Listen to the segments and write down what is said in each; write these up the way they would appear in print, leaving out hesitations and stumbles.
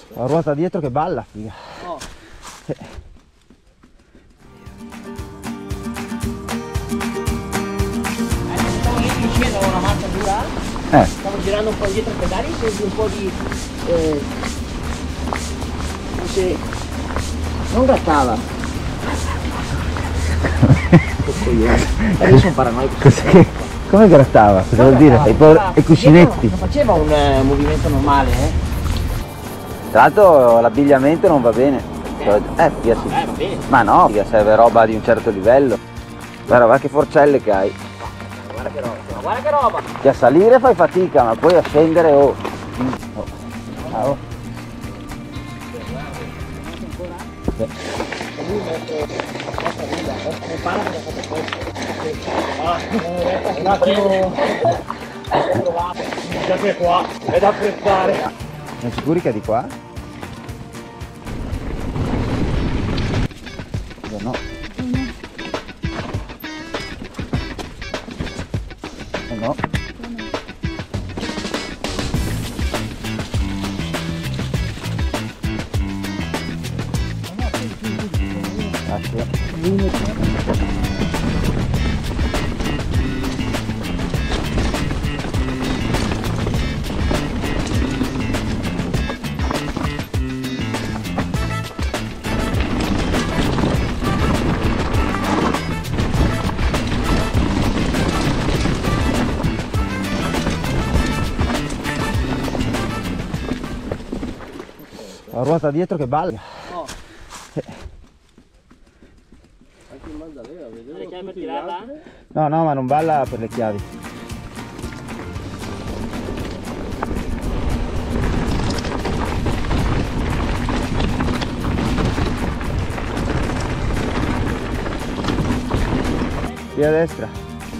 La ruota dietro che balla, figa. Oh. Stavo lì vicino a una marcia dura, stavo girando un po' dietro i pedali, senti un po' di... non grattava. Io sono paranoico. Come grattava? Cosa vuol dire? I cuscinetti. Non faceva un movimento normale, Tra l'altro l'abbigliamento non va bene. Figa, sì. va bene. Ma no, figa, serve roba di un certo livello. Guarda che forcelle che hai. Guarda che roba, guarda che roba. Che a salire fai fatica, ma poi a scendere oh. Un attimo. Già che qua è da apprezzare. Siamo sicuri che è di qua? No. No. La ruota dietro che balla. Oh. Anche in Maddalena, vedevo le chiavi per tirarla? No, ma non balla per le chiavi. Via a destra.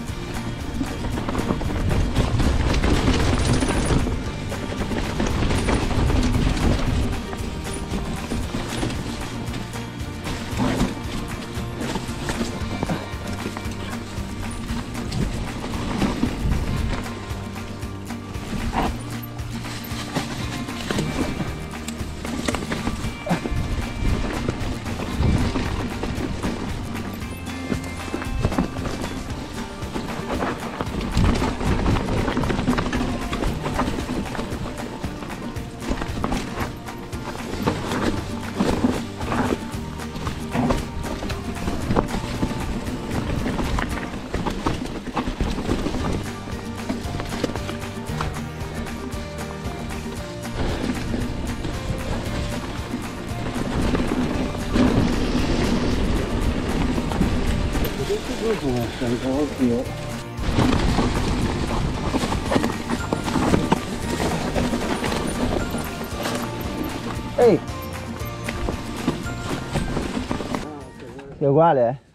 Ehi! È uguale, eh?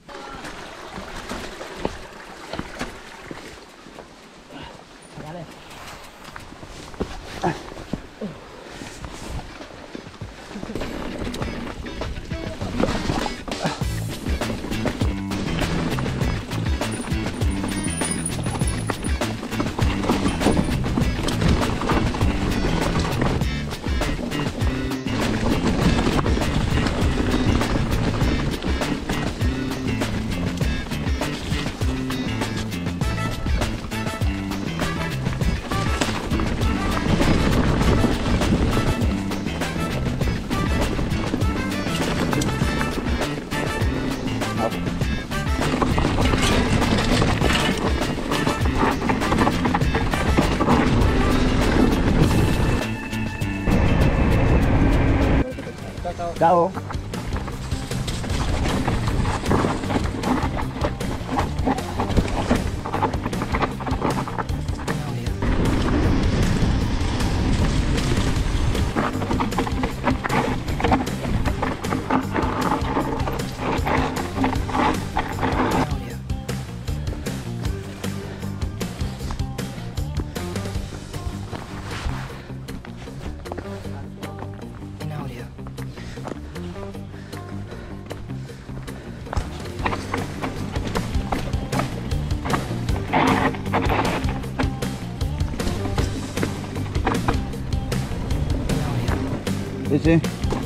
Ciao! Sì, sì.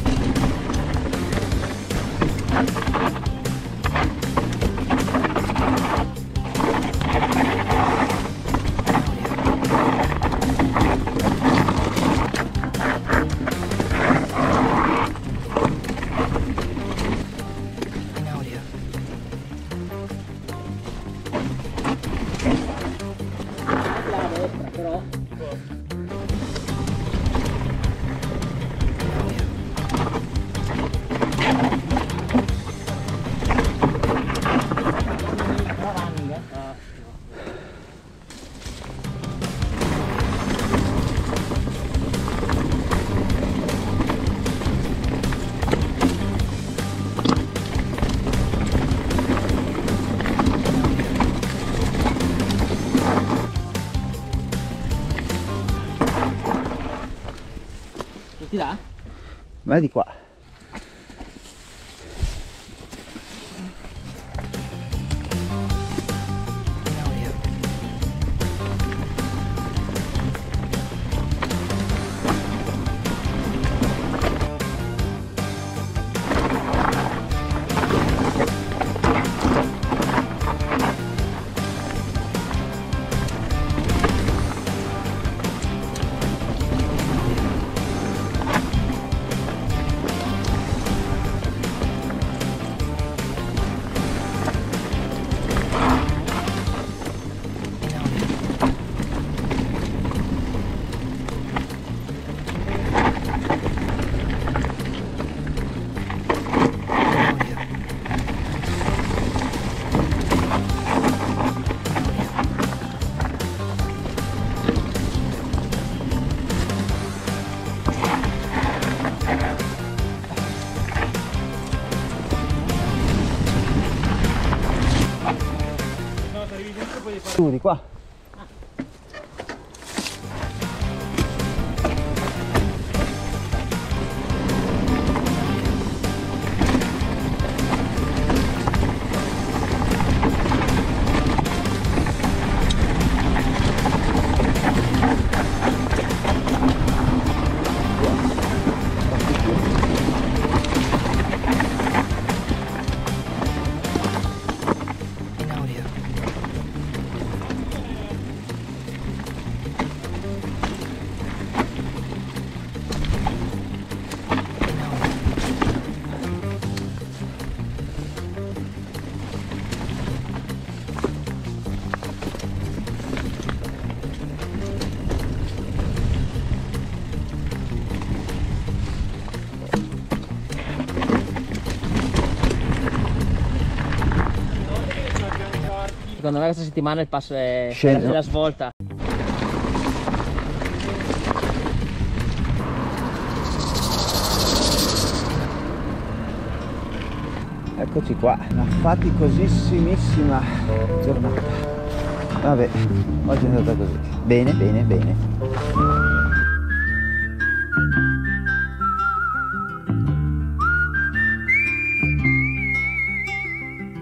La destra però. Tutti là? Vai di qua. Tu di qua. Secondo me questa settimana il passo è Scendo. la svolta. Eccoci qua, una faticosissimissima giornata. Vabbè, oggi è andata così. Bene, bene, bene.